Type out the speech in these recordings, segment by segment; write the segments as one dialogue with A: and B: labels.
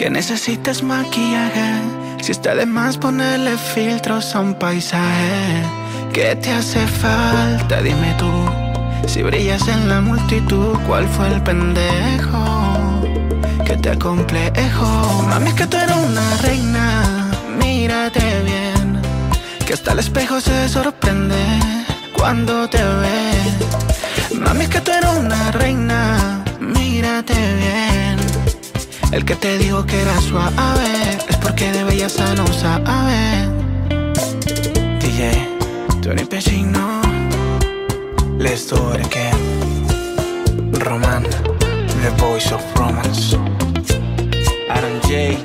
A: Que necesitas maquillaje, si está de más ponerle filtros a un paisaje. ¿Qué te hace falta? Dime tú. Si brillas en la multitud, ¿cuál fue el pendejo que te acomplejo? Mami, es que tú eres una reina, mírate bien, que hasta el espejo se sorprende cuando te ve. Mami, es que tú eres una reina, mírate bien. El que te dijo que era suave es porque de belleza no sabe. DJ Tony Pechino, let's do it again. Roman, the voice of romance. Aaron J.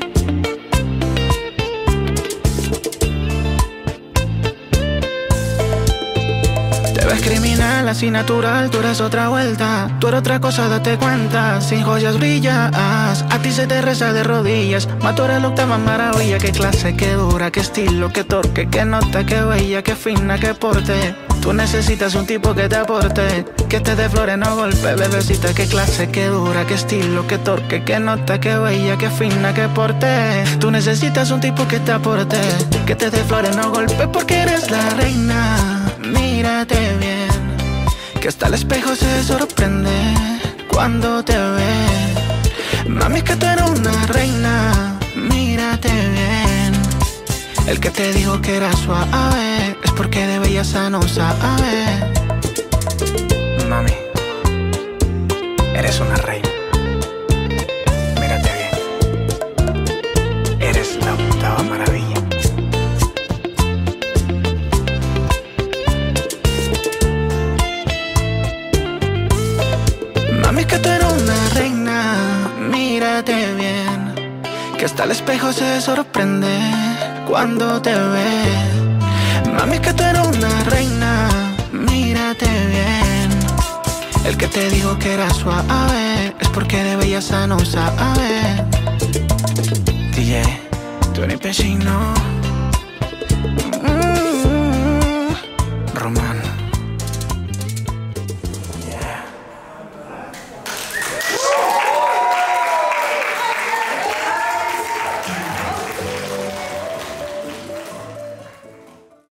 A: Te ves criminal, así natural, tú eres otra vuelta. Tú eres otra cosa, date cuenta. Sin joyas brillas, a ti se te reza de rodillas. Mas tú eres la octava maravilla. Qué clase, qué dura, qué estilo, qué torque, qué nota, qué bella, qué fina, qué porte. Tú necesitas un tipo que te aporte, que te dé flores, no golpe, bebecita. Qué clase, qué dura, qué estilo, qué torque, qué nota, qué bella, qué fina, qué porte. Tú necesitas un tipo que te aporte, que te dé flores, no golpe, porque eres la reina. Mírate bien, que hasta el espejo se sorprende cuando te ve. Mami, es que tú eres una reina, mírate bien. El que te dijo que era suave es porque de belleza no sabe. Mami, eres una reina, mírate bien. Eres la octava maravilla. Mami, es que tú eres una reina, mírate bien, que hasta el espejo se sorprende cuando te ve. Mami, es que tú eres una reina, mírate bien. El que te dijo que era suave es porque de belleza no sabe. DJ Tony Pechino.